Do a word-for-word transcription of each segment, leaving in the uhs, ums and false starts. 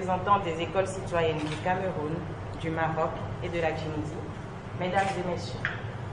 représentants des écoles citoyennes du Cameroun, du Maroc et de la Tunisie, mesdames et messieurs.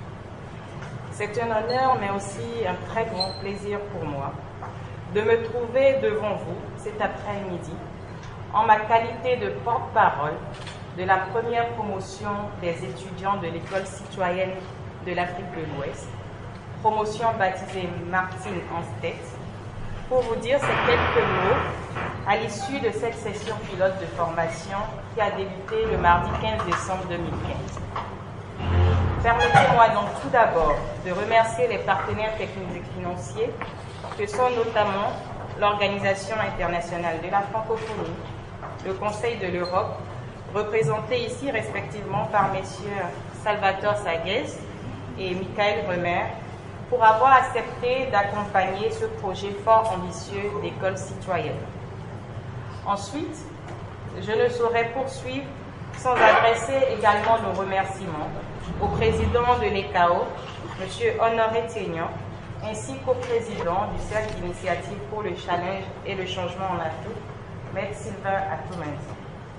C'est un honneur, mais aussi un très grand plaisir pour moi de me trouver devant vous cet après-midi en ma qualité de porte-parole de la première promotion des étudiants de l'école citoyenne de l'Afrique de l'Ouest, promotion baptisée Martine Anstett, pour vous dire ces quelques mots à l'issue de cette session pilote de formation qui a débuté le mardi quinze décembre deux mille quinze. Permettez-moi donc tout d'abord de remercier les partenaires techniques et financiers que sont notamment l'Organisation internationale de la francophonie, le Conseil de l'Europe, représenté ici respectivement par messieurs Salvatore Sagues et Michael Remer, pour avoir accepté d'accompagner ce projet fort ambitieux d'école citoyenne. Ensuite, je ne saurais poursuivre sans adresser également nos remerciements au président de l'E C A O, M. Honoré Ténian, ainsi qu'au président du Cercle d'initiative pour le challenge et le changement en Afrique, M. Sylvain Atoumenti.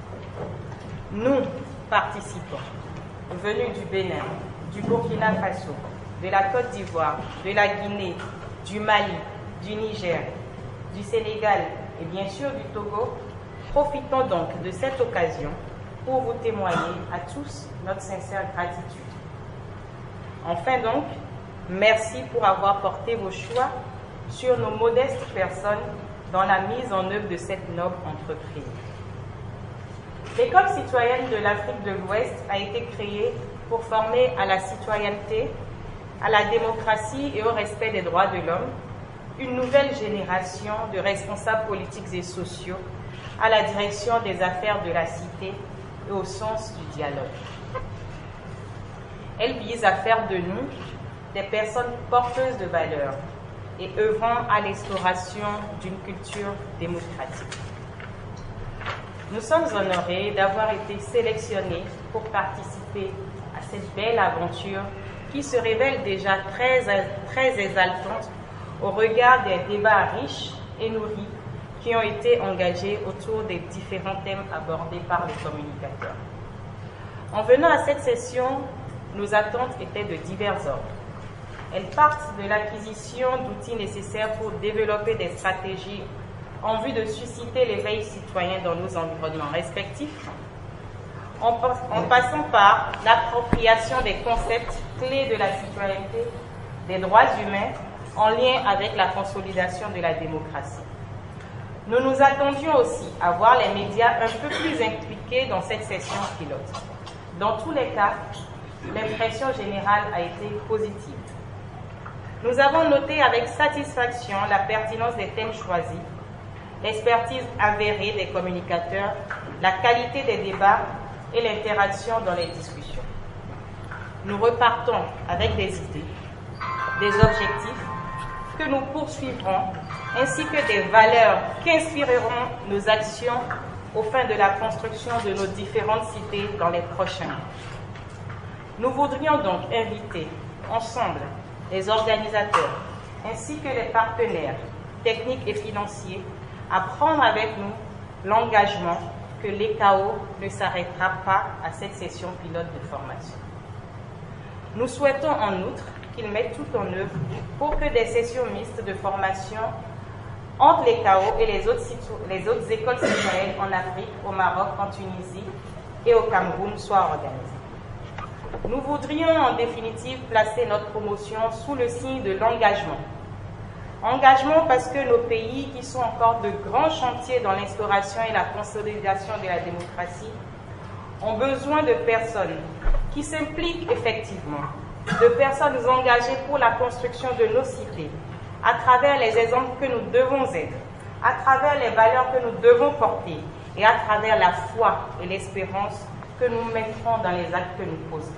Nous, participants, venus du Bénin, du Burkina Faso, de la Côte d'Ivoire, de la Guinée, du Mali, du Niger, du Sénégal et bien sûr du Togo, profitons donc de cette occasion pour vous témoigner à tous notre sincère gratitude. Enfin donc, merci pour avoir porté vos choix sur nos modestes personnes dans la mise en œuvre de cette noble entreprise. L'école citoyenne de l'Afrique de l'Ouest a été créée pour former à la citoyenneté, à la démocratie et au respect des droits de l'homme une nouvelle génération de responsables politiques et sociaux à la direction des affaires de la cité et au sens du dialogue. Elle vise à faire de nous des personnes porteuses de valeurs et œuvrant à l'instauration d'une culture démocratique. Nous sommes honorés d'avoir été sélectionnés pour participer à cette belle aventure qui se révèle déjà très, très exaltante au regard des débats riches et nourris qui ont été engagés autour des différents thèmes abordés par les communicateurs. En venant à cette session, nos attentes étaient de divers ordres. Elles partent de l'acquisition d'outils nécessaires pour développer des stratégies en vue de susciter l'éveil citoyen dans nos environnements respectifs, en, en passant par l'appropriation des concepts clés de la citoyenneté, des droits humains, en lien avec la consolidation de la démocratie. Nous nous attendions aussi à voir les médias un peu plus impliqués dans cette session pilote. Dans tous les cas, l'impression générale a été positive. Nous avons noté avec satisfaction la pertinence des thèmes choisis, l'expertise avérée des communicateurs, la qualité des débats et l'interaction dans les discussions. Nous repartons avec des idées, des objectifs que nous poursuivrons, ainsi que des valeurs qui inspireront nos actions au fin de la construction de nos différentes cités dans les prochains mois. Nous voudrions donc inviter ensemble les organisateurs ainsi que les partenaires techniques et financiers à prendre avec nous l'engagement que l'E C A O ne s'arrêtera pas à cette session pilote de formation. Nous souhaitons en outre qu'ils mettent tout en œuvre pour que des sessions mixtes de formation entre l'E C A O et les autres, les autres écoles citoyennes en Afrique, au Maroc, en Tunisie et au Cameroun soient organisées. Nous voudrions en définitive placer notre promotion sous le signe de l'engagement. Engagement parce que nos pays, qui sont encore de grands chantiers dans l'instauration et la consolidation de la démocratie, ont besoin de personnes qui s'impliquent effectivement, de personnes engagées pour la construction de nos cités, à travers les exemples que nous devons être, à travers les valeurs que nous devons porter et à travers la foi et l'espérance que nous mettrons dans les actes que nous poserons.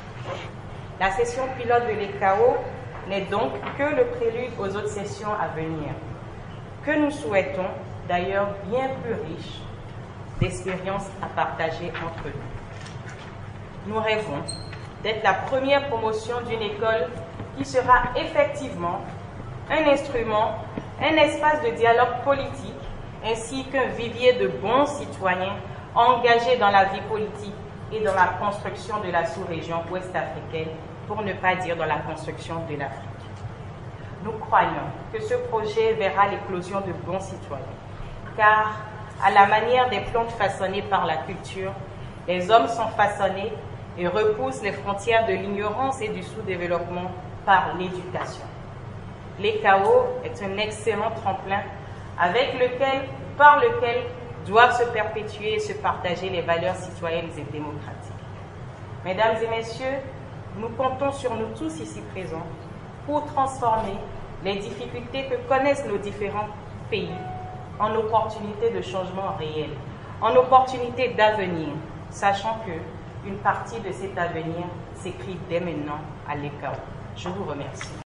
La session pilote de l'E C A O n'est donc que le prélude aux autres sessions à venir, que nous souhaitons d'ailleurs bien plus riches d'expériences à partager entre nous. Nous rêvons d'être la première promotion d'une école qui sera effectivement un instrument, un espace de dialogue politique ainsi qu'un vivier de bons citoyens engagés dans la vie politique et dans la construction de la sous-région ouest-africaine, pour ne pas dire dans la construction de l'Afrique. Nous croyons que ce projet verra l'éclosion de bons citoyens, car à la manière des plantes façonnées par la culture, les hommes sont façonnés et repoussent les frontières de l'ignorance et du sous-développement par l'éducation. L'E K O est un excellent tremplin avec lequel, par lequel doivent se perpétuer et se partager les valeurs citoyennes et démocratiques. Mesdames et messieurs, nous comptons sur nous tous ici présents pour transformer les difficultés que connaissent nos différents pays en opportunités de changement réel, en opportunités d'avenir, sachant qu'une partie de cet avenir s'écrit dès maintenant à l'E K O. Je vous remercie.